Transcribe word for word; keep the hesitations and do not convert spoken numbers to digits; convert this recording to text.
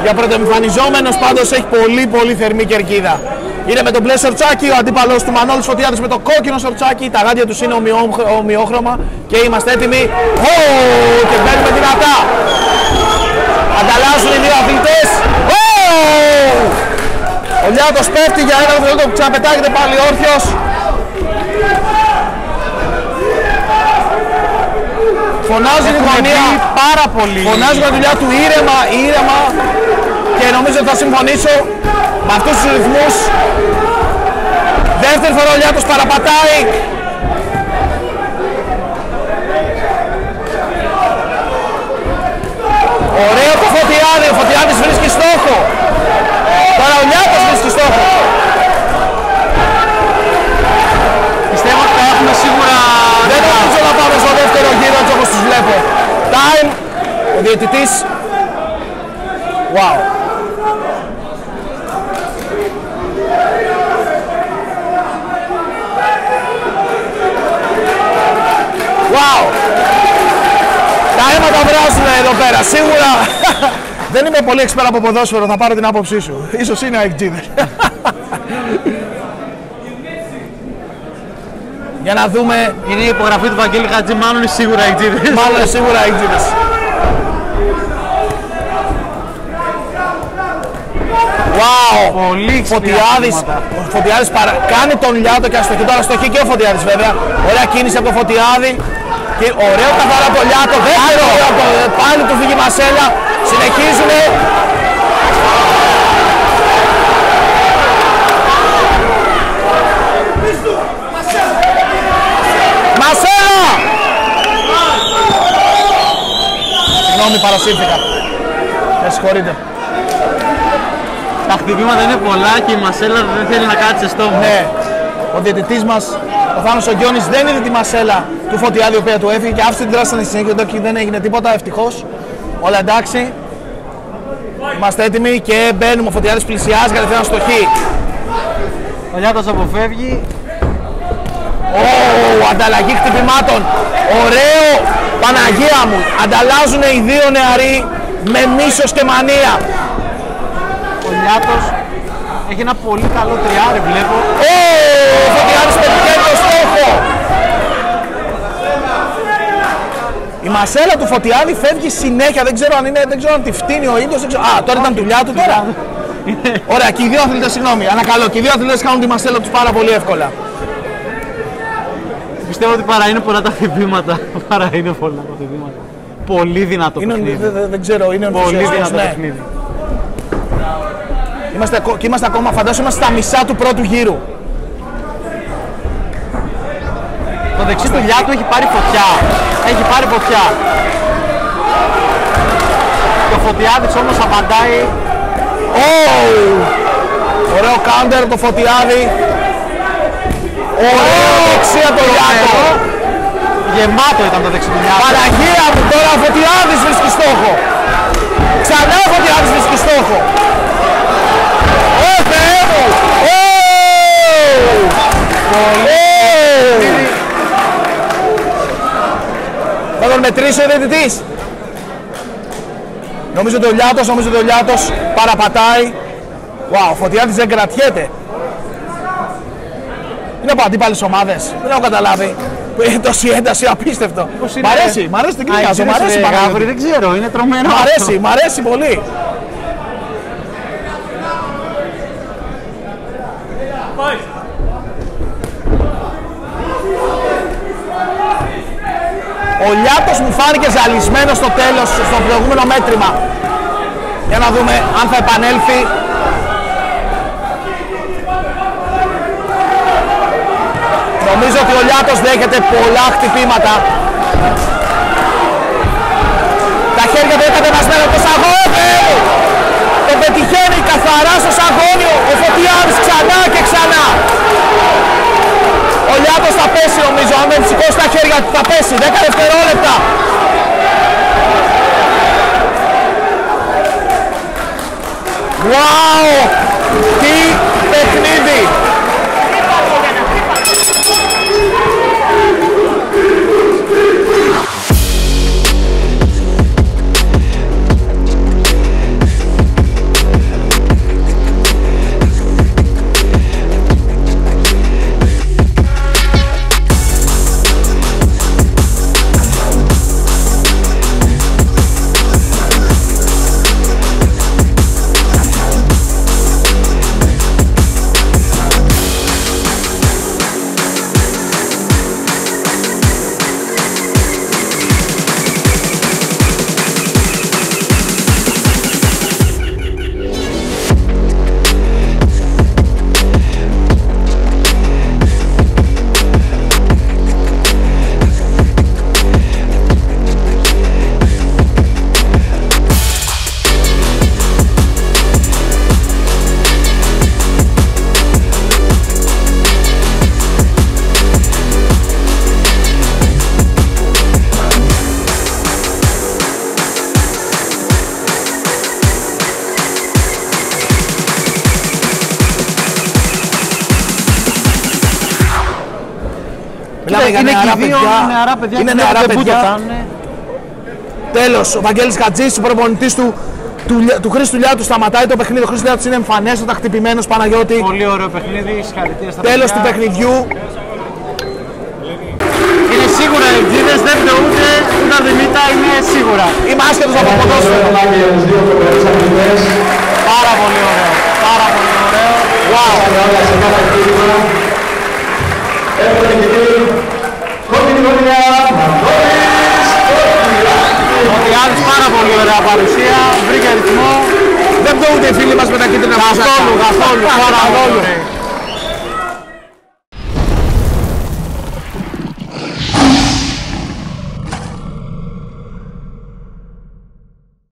Για πρωτοεμφανιζόμενος πάντως έχει πολύ πολύ θερμή κερκίδα. Είναι με τον μπλε σορτσάκι, ο αντίπαλος του Μανώλης Φωτιάδης με το κόκκινο σορτσάκι. Τα γάντια τους είναι ομοιό, ομοιόχρωμα και είμαστε έτοιμοι. Oh, και μπαίνουμε δυνατά. Ανταλλάσσουν οι δύο αθλητές. Oh! Ο Λιάτος πέφτει για ένα δευτερόλεπτο που ξαναπετάγεται πάλι όρθιος. Φωνάζει η γωνία πάρα πολύ. Φωνάζει με τη δουλειά του ήρεμα, ήρεμα. Και νομίζω ότι θα συμφωνήσω με αυτούς τους ρυθμούς. Δεύτερη φορά ο Λιάτος παραπατάει. Ωραίο το Φωτιάδη, ο Φωτιάδης βρίσκει στόχο. Τώρα ο Λιάτος βρίσκει στόχο. Πιστεύω ότι θα έχουμε σίγουρα... Δεν νομίζω να πάμε στο δεύτερο γύρο έτσι όπως τους βλέπω. Time, ο διαιτητής. Wow. Wow. Τα αίματα βράζουν εδώ πέρα, σίγουρα. Δεν είμαι πολύ εξπέρα από ποδόσφαιρο, θα πάρω την άποψή σου. Ίσως είναι αεκτζίδες. Για να δούμε. Είναι η υπογραφή του Βαγγέλη Χατζή, μάλλον είναι σίγουρα αεκτζίδες. Μάλλον είναι σίγουρα αεκτζίδες. Wow! Πολύ Φωτιάδης, ο Φωτιάδης παρα... κάνει τον Λιάτο και αστοχή. Τώρα αστοχή και ο Φωτιάδης βέβαια. Ωραία κίνηση από τον Φωτιάδη. Και ωραίο καθαρά από τον Λιάτο. Δεύτερο από το... πάλι του φύγει Μασέλα. Συνεχίζουνε. Μασέλα! Συγγνώμη, παρασύρθηκα. Με συγχωρείτε. Τα χτυπήματα είναι πολλά και η Μασέλα δεν θέλει να κάτσει στο στόχο. Ναι, ο διαιτητής μας, ο Θάνος ο Γκιόνης, δεν είδε τη Μασέλα του Φωτιάδη, η οποία του έφυγε και άφησε την δράση στη συνέχεια και δεν έγινε τίποτα, ευτυχώς. Όλα εντάξει. Είμαστε έτοιμοι και μπαίνουμε. Ο Φωτιάδης πλησιάζει, κατευθείαν στοχή. Ο Λιάτος αποφεύγει. Oh, ανταλλαγή χτυπημάτων. Ωραίο, Παναγία μου. Ανταλλάζουν οι δύο νεαροί με μίσος και μανία. Ο Λιάτος έχει ένα πολύ καλό τριάρι, βλέπω. Oh, ο Φωτιάδης πετυχαίνει το στόχο. Η Μασέλα του Φωτιάδη φεύγει συνέχεια. Δεν ξέρω αν, είναι, δεν ξέρω αν τη φτύνει ο ίδιος. Α, τώρα ήταν του Λιάτου τώρα. Ωραία, και οι δύο αθλητές, συγγνώμη, ανακαλώ. Και οι δύο αθλητές κάνουν τη Μασέλα τους πάρα πολύ εύκολα. Πιστεύω ότι παρά είναι πολλά τα χτυπήματα. Παρά είναι πολλά τα χτυπήματα. Πολύ δυνατό είναι, παιχνίδι. Δεν δε, δε ξέρω, είναι πολύ δυνατό ναι. παιχνίδι. Είμαστε, και είμαστε ακόμα, φαντάζομαι, είμαστε στα μισά του πρώτου γύρου. Το δεξί του Λιάτου έχει πάρει φωτιά. Έχει πάρει φωτιά. Και ο Φωτιάδης όμως απαντάει. Oh! Ωραίο counter το Φωτιάδη. Ωραίο oh! δεξί από το Λιάτο. Γεμάτο ήταν το δεξί του Λιάτου. Παναγία μου, τώρα ο Φωτιάδης βρίσκει στόχο. Ξανά ο Φωτιάδης βρίσκει στόχο. Ω Θεέ μου! Θα τον μετρήσει ο διαιτητής. Νομίζω ότι ο Λιάτος, νομίζω ότι ο Λιάτος παραπατάει. Wow, ο Φωτιάδης δεν κρατιέται. Είναι από αντίπαλες ομάδες. Δεν έχω καταλάβει. Είναι τόση ένταση, απίστευτο. Μ' αρέσει, μ' αρέσει την κλίκα σου, μ' αρέσει Γάβρι, δεν ξέρω, είναι τρομερό. Μ' αρέσει, μ' αρέσει πολύ. Ο Λιάτος μου φάνηκε ζαλισμένος στο τέλος, στο προηγούμενο μέτρημα. Για να δούμε αν θα επανέλθει. Νομίζω ότι ο Λιάτος δέχεται πολλά χτυπήματα. Τα χέρια του έκανε μας μένα το σαγόνι. Το πετυχαίνει καθαρά στο σαγόνιο. Ο Φωτιάδης ξανά και ξανά. Ο Λιάτος θα πέσει νομίζω. Αν δεν σηκώσει τα χέρια του θα πέσει. δέκα δευτερόλεπτα. Wow! Τι παιχνίδι! για είναι νεαρά και οι δύο παιδιά. νεαρά παιδιά. Είναι και νεαρά δεν παιδιά. Τέλος, ο Βαγγέλης Χατζής, ο προπονητής του, του, του Χρήστου Λιάτου, σταματάει το παιχνίδι. Ο Χρήστος Λιάτους είναι εμφανέστατα χτυπημένος, Παναγιώτη. Πολύ ωραίο παιχνίδι, συγχαρητήρια στα Τέλος παιδιά. του παιχνιδιού. Είναι σίγουρα οι εκδίδες, δεν ούτε ούτε Δημήτρα, είναι σίγουρα. Είμαι άσχετος από ποδόσφαιρο. Πάρα πολύ ωραίο, πάρα πολύ ωραίο. Wow. Ο Διάλης πάρα πολύ ωραία παρουσία, βρήκε ρυθμό. Δεν πτωούνται οι φίλοι μας με τα κίτρινα. Καθόλου, καθόλου, πάρα πολύ ωραία.